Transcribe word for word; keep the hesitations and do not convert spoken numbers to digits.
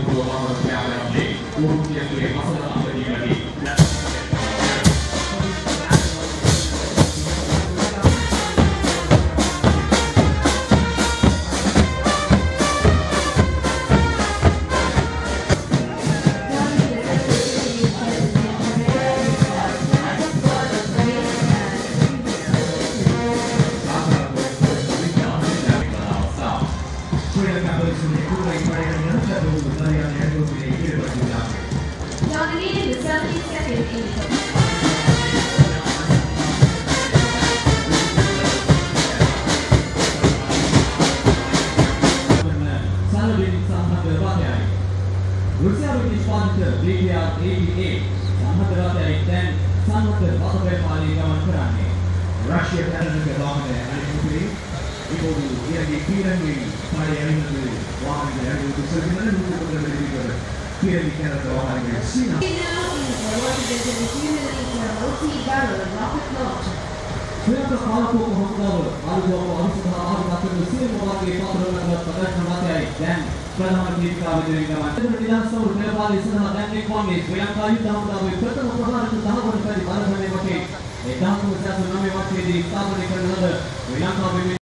Pro Master Piala League. Untuk yang kedua masalah apa di lagi? Dominated the seventy-second inning. Rusia British Panther D P R eighty-eight Sanhad Rathayai dan Sanhad Rathayai Pali gaman කරන්නේ රෂ්‍ය පැරණක වාහනය අනිමුතුයි ඉබෝදු ඉරගේ පීරංගේ පාරේ යන්නේ වාහනය යන්නේ දුසරිමන නුතු පොදෙ විදිහට පීරංගේ කරන වාහනය Cena Sri Lanka පාලකෝ මොහොතවල ආලුවව අනුසභා ආරම්භ සියලු වාගේ පාත්‍රවලට ප්‍රදර්ශන වාතයයි දැන් ප්‍රධාන දීපිකාවෙන් ගමන් නිදහස්ව පෙරපාලි සඳහා දැන් එක් වන්නේ ශ්‍රී ලංකා යුද්ධ හමුදාවේ ප්‍රථම ප්‍රහාරක දහවන පරිදි බලසන්නේ වටේ ඒ දහතුන් දහනවය වසරේදී ස්ථාපනය කරන ලද ශ්‍රී ලංකාවේ